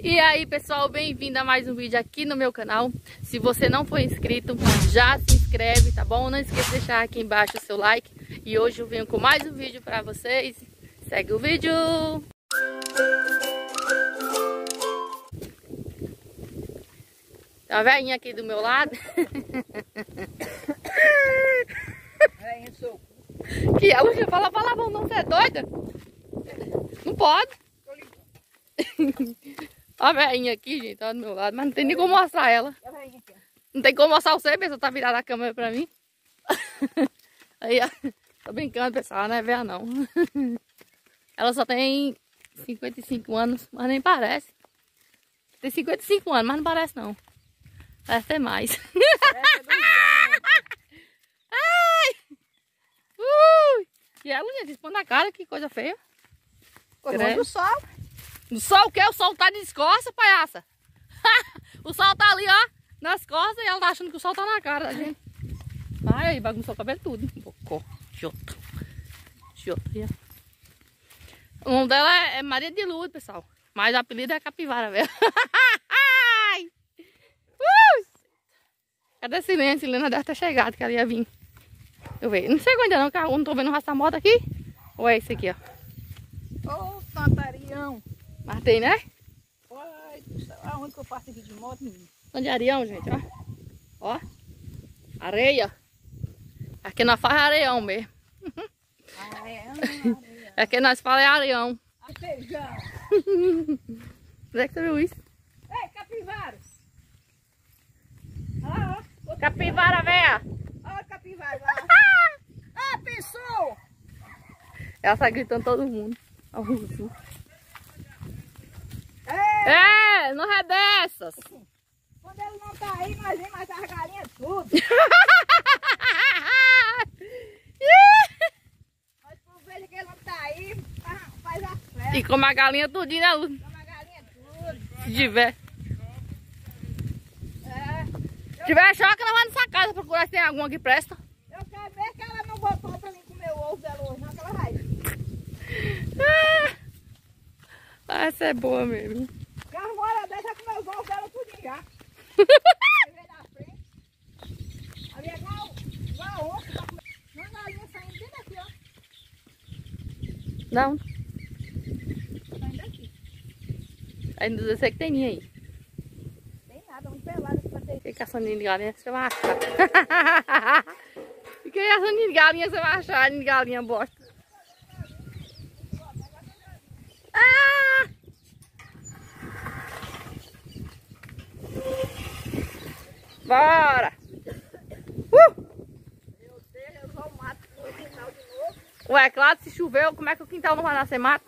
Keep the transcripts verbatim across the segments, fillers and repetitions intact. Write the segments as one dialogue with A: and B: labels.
A: E aí pessoal, bem-vindo a mais um vídeo aqui no meu canal. Se você não for inscrito, já se inscreve, tá bom? Não esqueça de deixar aqui embaixo o seu like. E hoje eu venho com mais um vídeo pra vocês. Segue o vídeo! Tá a velhinha aqui do meu lado. Que ela já fala palavrão, não, você é doida? Não pode. Ó a velhinha aqui, gente, ó do meu lado, mas não tem nem como mostrar ela. Não tem como mostrar você, pessoal, tá virada a câmera pra mim. Aí, ó, tô brincando, pessoal, não é velha não. Ela só tem cinquenta e cinco anos, mas nem parece. Tem cinquenta e cinco anos, mas não parece não. Parece ter mais. Ai! Ui! E ela, gente, expõe na cara, que coisa feia.
B: Coisa do sol.
A: No sol o quê? O sol tá de costas, palhaça. O sol tá ali, ó, nas costas, e ela tá achando que o sol tá na cara da gente. Ai, aí bagunçou o cabelo tudo. Bocó, jota. Jota. O nome dela é Maria de Lourdes, pessoal. Mas o apelido é Capivara, velho. Ai! Uh! Cadê a Silene? Silene deve ter chegado, que ela ia vir. Deixa eu ver. Não sei ainda não, que eu não tô vendo o rastro da moto aqui. Ou é esse aqui, ó?
B: Ô, Santarião.
A: Mas tem, né?
B: Ai, aonde que eu faço aqui de moto, menino?
A: De areião, gente, ó. Ó. Areia. Aqui nós faz areião mesmo.
B: Areião, areia.
A: Aqui nós fala é areião.
B: A feijão.
A: Onde é que você viu isso?
B: Ei, capivara. Ah, ó.
A: Capivara, véia.
B: Olha a capivara lá. Ah, pensou?
A: Ela tá gritando todo mundo. Ó, o russo.
B: É.
A: É, não é dessas.
B: Quando ele não tá aí, nós vemos mais as galinhas tudo. Mas por ver que ele não tá aí, faz a festa.
A: E come a galinha tudinho, né, Lu?
B: Come a galinha tudo.
A: Se tiver.
B: É.
A: Se tiver choque, ela vai nessa casa procurar se tem alguma que presta.
B: Eu quero ver que ela não botou pra mim comer o ovo dela hoje, não, que ela vai.
A: Ah, essa é boa mesmo.
B: Porque as moras dessa comer os ovos dela tudo já. Aí vem na frente. Ali é igual, igual osso, tá comendo. Uma galinha saindo bem daqui, ó.
A: Não,
B: Saindo daqui.
A: ainda eu sei que tem ninho aí.
B: Tem nada, um pelado aqui pra ter.
A: Fiquei caçando ninho de galinha, você vai achar. Fiquei caçando ninho de galinha, você vai achar ninho de galinha bosta. Ah! Bora! Uh!
B: Meu Deus, eu vou mato no quintal de novo.
A: Ué, claro, se choveu, como é que o quintal não vai nascer mato?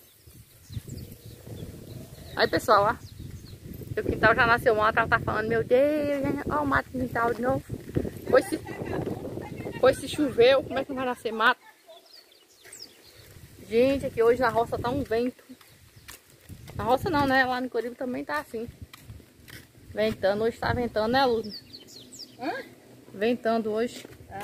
A: Aí, pessoal, ó. O quintal já nasceu mato, ela tá falando, meu Deus, ó o mato no quintal de novo. Pois se, pois se choveu, como é que não vai nascer mato? Gente, aqui hoje na roça tá um vento. Na roça não, né? Lá no Coribe também tá assim. Ventando, hoje tá ventando, né, Luz?
B: Hã?
A: Ventando hoje.
B: Ah.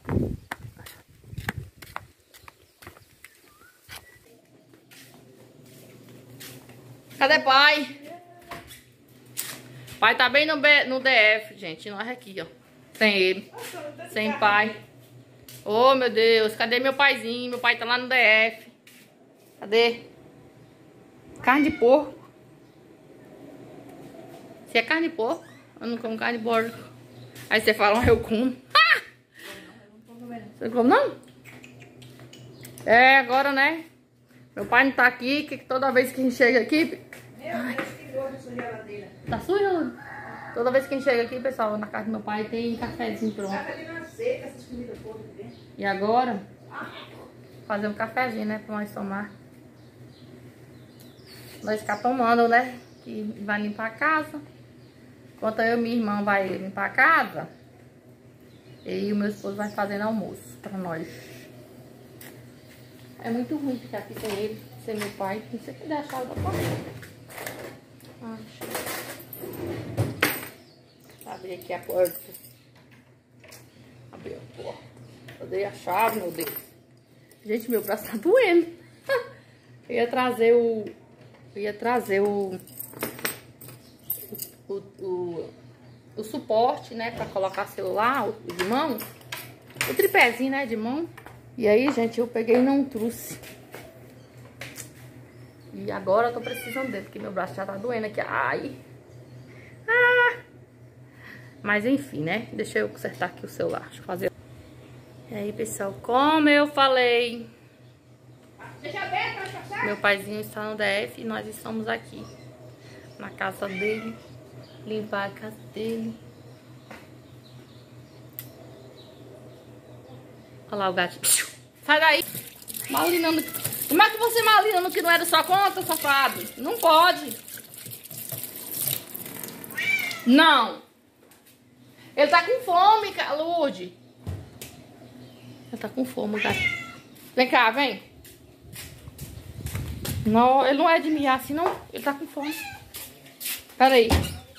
A: Cadê pai? Pai tá bem no, B, no D F, gente. Nós aqui, ó. Sem ele. Sem pai. Oh, meu Deus. Cadê meu paizinho? Meu pai tá lá no D F. Cadê? Carne de porco. Se é carne de porco, eu não como carne de porco. Aí você fala, eu como. Ah! Você não come, não? É, agora, né? Meu pai não tá aqui, que toda vez que a gente chega aqui...
B: Meu Deus, que dor essa geladeira.
A: Tá sujo? Toda vez que a gente chega aqui, pessoal, na casa do meu pai tem cafezinho pronto.
B: Tava ali na seca, essas comidas todas dentro.
A: E agora, fazer um cafezinho, né, pra nós tomar. Nós ficar tomando, né, que vai limpar a casa. Enquanto eu e minha irmã vai limpar a casa, e o meu esposo vai fazendo almoço pra nós. É muito ruim ficar aqui sem ele, sem meu pai. Não sei o que der a chave da porta. Ah, deixa eu abrir aqui a porta. Abri a porta. Eu dei a chave, meu Deus. Gente, meu braço tá doendo. Eu ia trazer o, Eu ia trazer o, o, o, o suporte, né, pra colocar celular, o de mão. O tripézinho, né, de mão. E aí, gente, eu peguei e não trouxe. E agora eu tô precisando dele, porque meu braço já tá doendo aqui. Ai. Ah. Mas enfim, né? Deixa eu consertar aqui o celular. Deixa eu fazer. E aí, pessoal, como eu falei...
B: Deixa aberto, vai passar?
A: Meu paizinho está no D F e nós estamos aqui. Na casa dele. Limpar a casa dele. Olha lá o gatinho. Sai daí. Malinando. Como é que você malinando que não era sua conta, safado? Não pode. Não. Ele tá com fome, Lourdes. Ele tá com fome, gato. Vem cá, vem. Não, ele não é de miar assim, não. Ele tá com fome. Pera aí.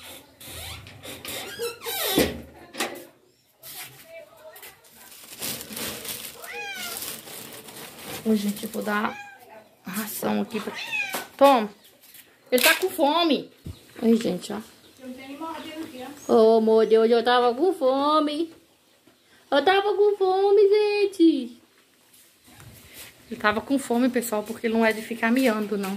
A: Ô, gente, eu vou dar a ração aqui pra... Toma. Ele tá com fome. Aí, gente, ó. Ô, oh, meu Deus, eu tava com fome. Eu tava com fome, gente. Ele tava com fome, pessoal, porque ele não é de ficar miando, não.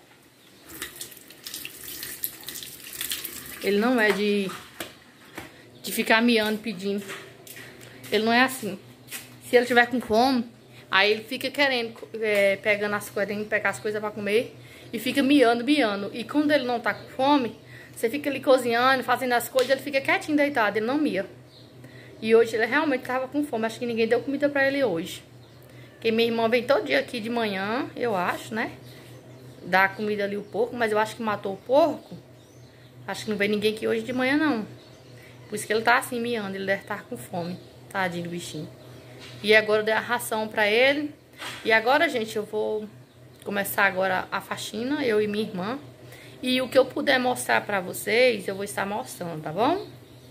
A: Ele não é de, de ficar miando, pedindo. Ele não é assim. Se ele tiver com fome, aí ele fica querendo, é, pegando as coisas, pegar as coisas pra comer. E fica miando, miando. E quando ele não tá com fome, você fica ali cozinhando, fazendo as coisas, ele fica quietinho, deitado, ele não mia. E hoje ele realmente tava com fome. Acho que ninguém deu comida pra ele hoje. Porque minha irmã vem todo dia aqui de manhã, eu acho, né? Dá comida ali o porco, mas eu acho que matou o porco. Acho que não veio ninguém aqui hoje de manhã, não. Por isso que ele tá assim, miando. Ele deve estar com fome. Tadinho do bichinho. E agora eu dei a ração pra ele. E agora, gente, eu vou começar agora a faxina, eu e minha irmã. E o que eu puder mostrar pra vocês, eu vou estar mostrando, tá bom?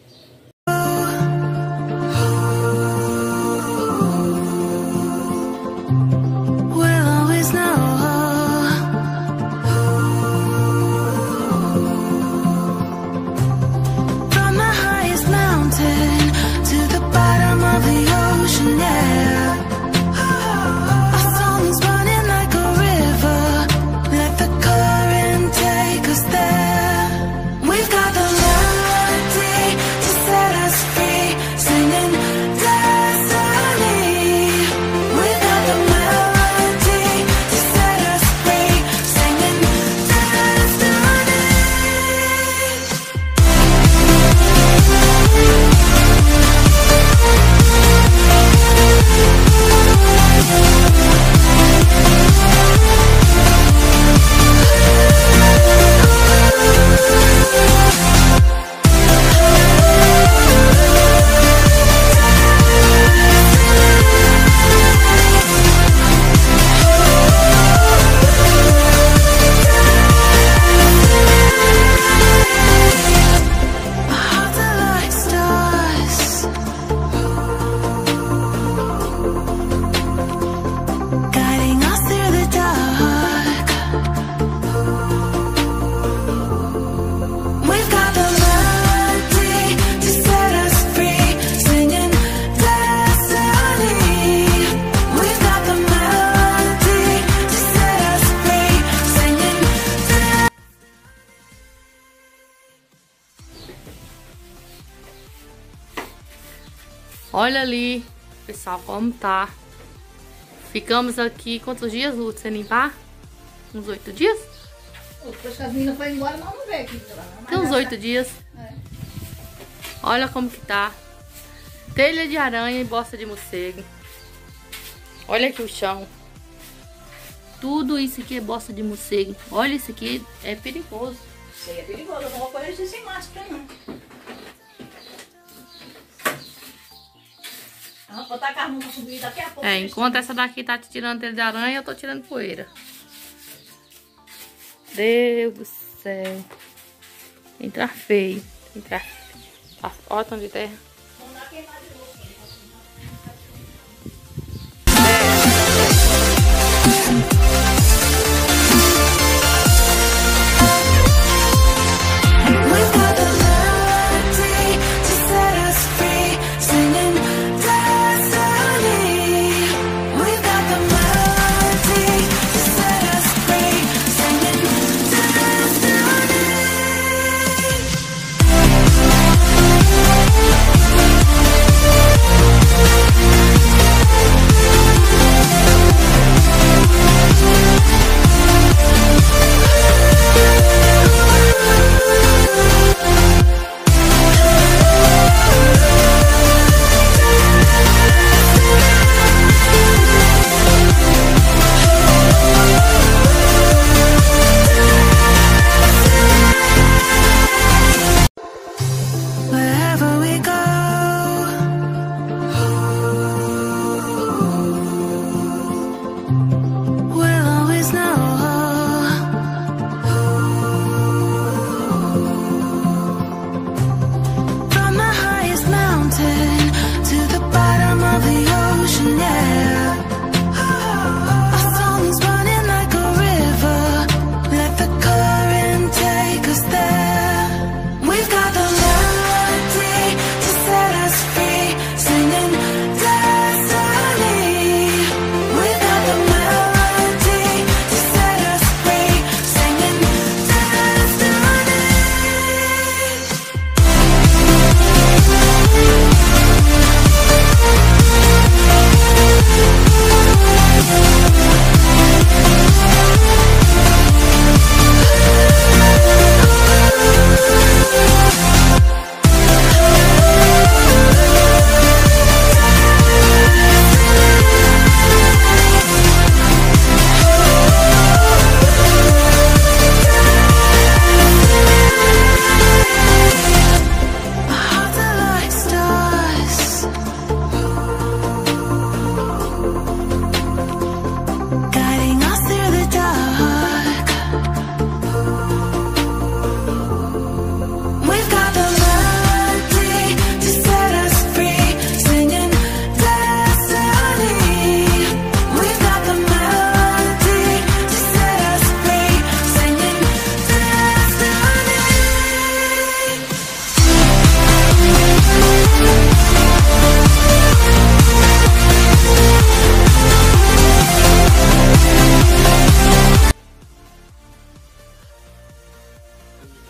A: Olha ali, pessoal, como tá. Ficamos aqui quantos dias, Lu, sem limpar? Uns oito dias?
B: Depois que as meninas foram embora, nós não veio aqui.
A: Tem uns oito dias.
B: É.
A: Olha como que tá. Telha de aranha e bosta de morcego. Olha aqui o chão. Tudo isso aqui é bosta de morcego. Olha, isso aqui é perigoso.
B: Isso aí é perigoso, eu não vou correr sem máscara, não. Vamos botar a carne pra subir daqui a pouco.
A: É, enquanto essa daqui tá te tirando telha de aranha, eu tô tirando poeira. Deus do céu. Entra feio. Entra feio. Olha o tanto de terra.
B: Vamos dar queimar de novo.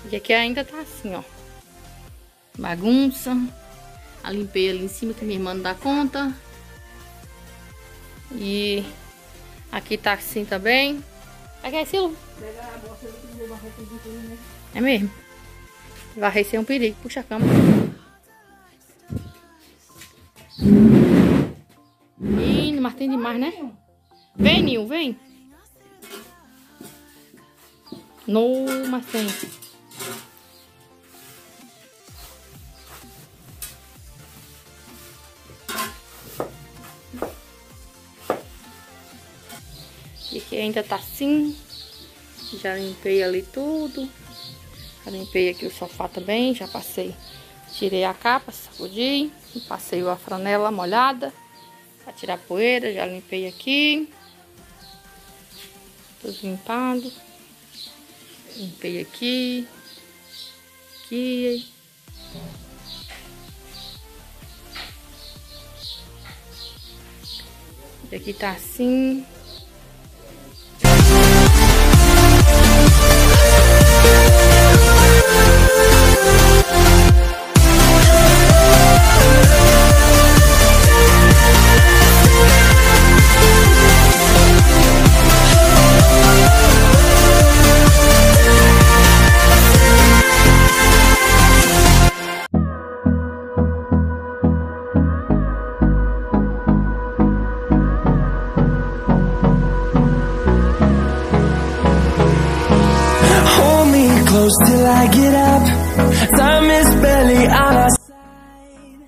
A: E aqui ainda tá assim, ó. Bagunça. A limpei ali em cima que minha irmã não dá conta. E aqui tá assim também. Aqui é Silo? É mesmo. Varrer sem um perigo. Puxa a cama. Menino, mas tem demais, né? Vem, Nil, vem. No, mas tem. E aqui ainda tá assim. Já limpei ali tudo. Já limpei aqui o sofá também. Já passei. Tirei a capa, sacudi. Passei a franela molhada. Pra tirar a poeira. Já limpei aqui. Tudo limpado. Limpei aqui. Aqui. E aqui tá assim.
C: Till I get up, time is barely on our side.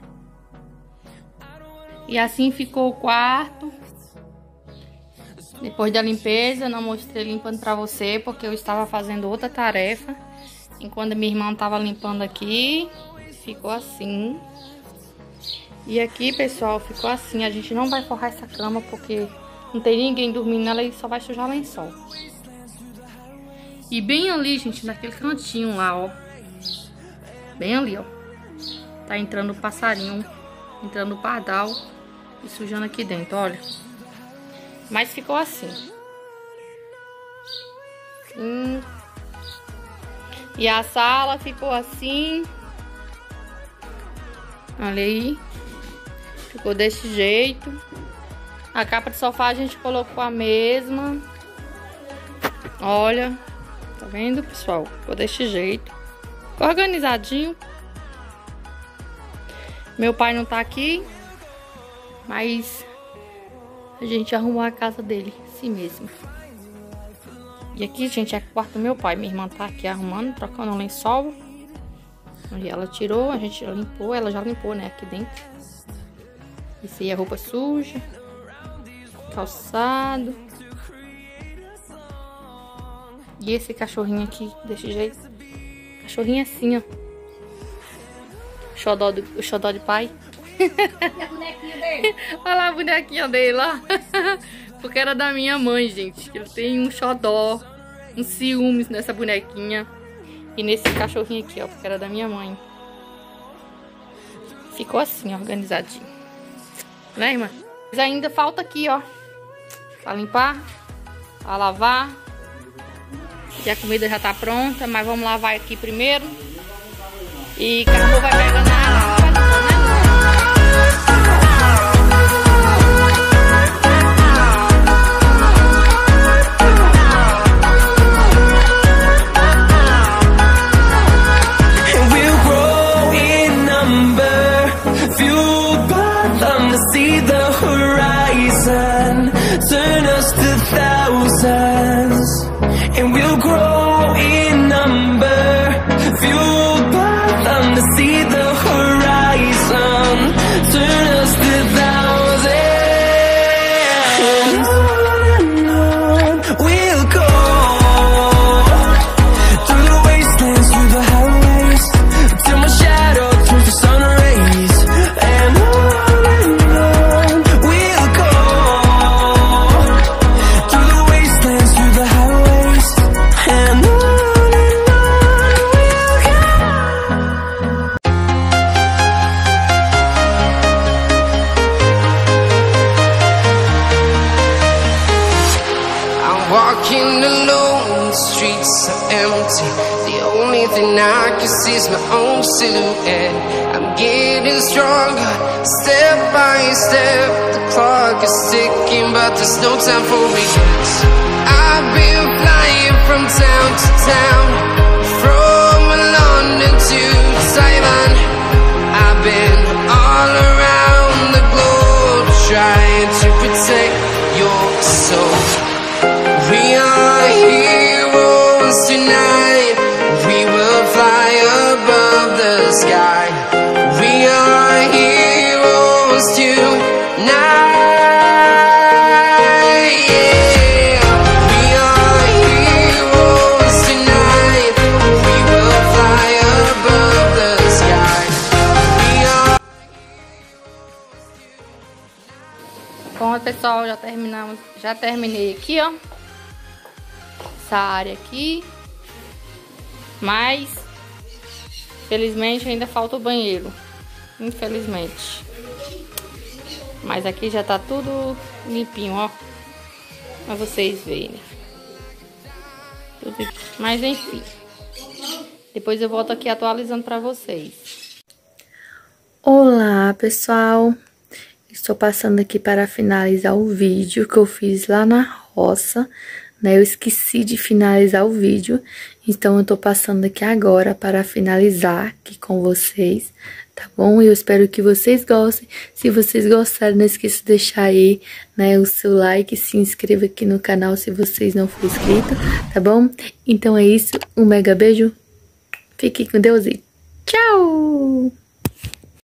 A: E assim ficou o quarto. Depois da limpeza, não mostrei limpando pra você, porque eu estava fazendo outra tarefa. Enquanto minha irmã estava limpando aqui, ficou assim. E aqui, pessoal, ficou assim. A gente não vai forrar essa cama, porque não tem ninguém dormindo nela e só vai sujar lençol. E bem ali, gente, naquele cantinho lá, ó. Bem ali, ó. Tá entrando o passarinho, entrando o pardal e sujando aqui dentro, olha. Mas ficou assim. Hum. E a sala ficou assim. Olha aí. Ficou desse jeito. A capa de sofá a gente colocou a mesma. Olha. Tá vendo, pessoal? Ficou desse jeito. Ficou organizadinho. Meu pai não tá aqui. Mas a gente arrumou a casa dele. Assim mesmo. E aqui, gente, é o quarto do meu pai. Minha irmã tá aqui arrumando, trocando o lençol. E ela tirou, a gente limpou. Ela já limpou, né, aqui dentro. Isso aí é roupa suja. Calçado. E esse cachorrinho aqui, desse jeito. Cachorrinho assim, ó. Xodó do, o xodó de pai.
B: E a bonequinha dele?
A: Olha lá a bonequinha dele lá. Porque era da minha mãe, gente. Ele tem um xodó, um ciúmes nessa bonequinha. E nesse cachorrinho aqui, ó. Porque era da minha mãe. Ficou assim, organizadinho. Né, irmã? Mas ainda falta aqui, ó. Pra limpar. Pra lavar. E a comida já tá pronta, mas vamos lavar aqui primeiro. E Carmo vai pegar na água.
C: Turn us to thousands, and we'll grow in number, fueled by them to see the horizon.
D: The only thing I can see is my own silhouette. I'm getting stronger, step by step. The clock is ticking, but there's no time for regrets. I've been flying from town to town, from London to Taiwan. I've been all around the globe, trying to protect your soul. We are heroes tonight. We will fly above the sky. We are heroes tonight. Yeah. We are heroes tonight. We will fly above the sky. We are.
A: Bom, pessoal, já terminamos, já terminei aqui, ó, essa área aqui, mas felizmente ainda falta o banheiro, infelizmente, mas aqui já tá tudo limpinho, ó, pra vocês verem, tudo aqui. Mas enfim, depois eu volto aqui atualizando pra vocês.
E: Olá, pessoal! Estou passando aqui para finalizar o vídeo que eu fiz lá na roça, né? Eu esqueci de finalizar o vídeo, então eu tô passando aqui agora para finalizar aqui com vocês, tá bom? Eu espero que vocês gostem. Se vocês gostarem, não esqueça de deixar aí, né, o seu like, se inscreva aqui no canal se vocês não forem inscritos, tá bom? Então é isso, um mega beijo, fique com Deus e tchau!